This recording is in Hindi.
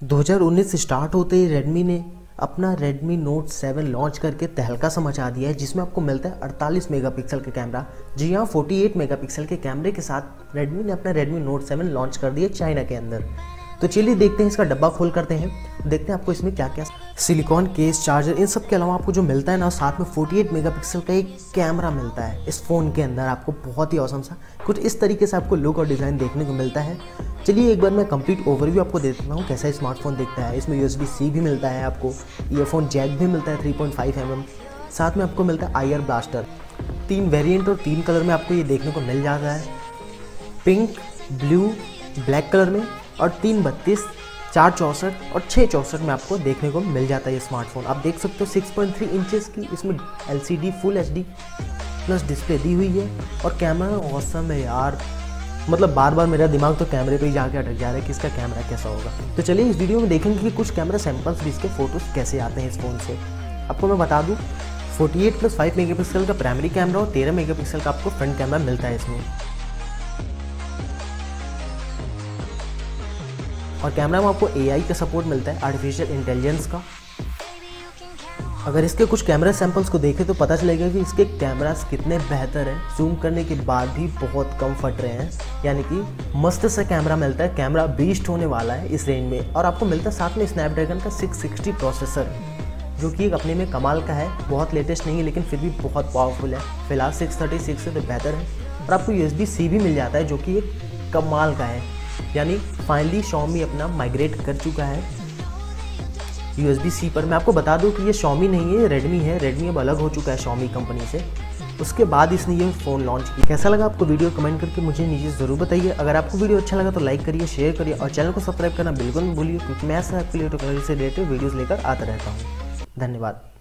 2019 से स्टार्ट होते ही रेडमी ने अपना Redmi Note 7 लॉन्च करके तहलका सा मचा दिया है, जिसमें आपको मिलता है 48 मेगापिक्सल का कैमरा। जी हाँ, 48 मेगापिक्सल के कैमरे के साथ Redmi ने अपना Redmi Note 7 लॉन्च कर दिया चाइना के अंदर। तो चलिए देखते हैं, इसका डब्बा खोल करते हैं, देखते हैं आपको इसमें क्या क्या सिलिकॉन केस, चार्जर, इन सब के अलावा आपको जो मिलता है ना, साथ में 48 मेगापिक्सल का एक कैमरा मिलता है इस फ़ोन के अंदर। आपको बहुत ही औसम सा कुछ इस तरीके से आपको लुक और डिज़ाइन देखने को मिलता है। चलिए एक बार मैं कंप्लीट ओवरव्यू आपको दे देता हूँ कैसा स्मार्टफोन दिखता है। इसमें USB-C भी मिलता है, आपको ईयरफोन जैक भी मिलता है 3.5 mm, साथ में आपको मिलता है IR ब्लास्टर। 3 वेरिएंट और 3 कलर में आपको ये देखने को मिल जाता है, पिंक, ब्लू, ब्लैक कलर में, और 332, 464 और 664 में आपको देखने को मिल जाता है ये स्मार्टफोन। आप देख सकते हो 6.3 इंचेस की इसमें LCD full HD plus display दी हुई है, और कैमरा ऑसम है यार। मतलब बार बार मेरा दिमाग तो कैमरे पे ही जाके अटक जा रहा है कि इसका कैमरा कैसा होगा। तो चलिए इस वीडियो में देखेंगे कि कुछ कैमरा सैंपल्स भी, इसके फोटोज़ कैसे आते हैं इस फ़ोन से। आपको मैं बता दूँ 48+5 मेगापिक्सल का प्राइमरी कैमरा और 13 मेगापिक्सल का आपको फ्रंट कैमरा मिलता है इसमें। और कैमरा में आपको AI का सपोर्ट मिलता है, आर्टिफिशियल इंटेलिजेंस का। अगर इसके कुछ कैमरा सैंपल्स को देखें तो पता चलेगा कि इसके कैमरास कितने बेहतर हैं। जूम करने के बाद भी बहुत कम फट रहे हैं, यानी कि मस्त सा कैमरा मिलता है। कैमरा बीस्ट होने वाला है इस रेंज में, और आपको मिलता है साथ में स्नैपड्रैगन का 660 प्रोसेसर, जो कि एक अपने में कमाल का है। बहुत लेटेस्ट नहीं है लेकिन फिर भी बहुत पावरफुल है। फिलहाल 636 से तो बेहतर है। और आपको USB-C भी मिल जाता है, जो कि एक कमाल का है। यानी फाइनली Xiaomi अपना माइग्रेट कर चुका है USB-C पर। मैं आपको बता दूं कि ये Xiaomi नहीं है, Redmi है। Redmi अब अलग हो चुका है Xiaomi कंपनी से। उसके बाद इसने ये फ़ोन लॉन्च किया। कैसा लगा आपको वीडियो, कमेंट करके मुझे नीचे ज़रूर बताइए। अगर आपको वीडियो अच्छा लगा तो लाइक करिए, शेयर करिए, और चैनल को सब्सक्राइब करना बिल्कुल मत भूलिए, क्योंकि मैं ऐसा आपके लिए टेक्नोलॉजी से रिलेटेड वीडियोज़ लेकर आता रहता हूँ। धन्यवाद।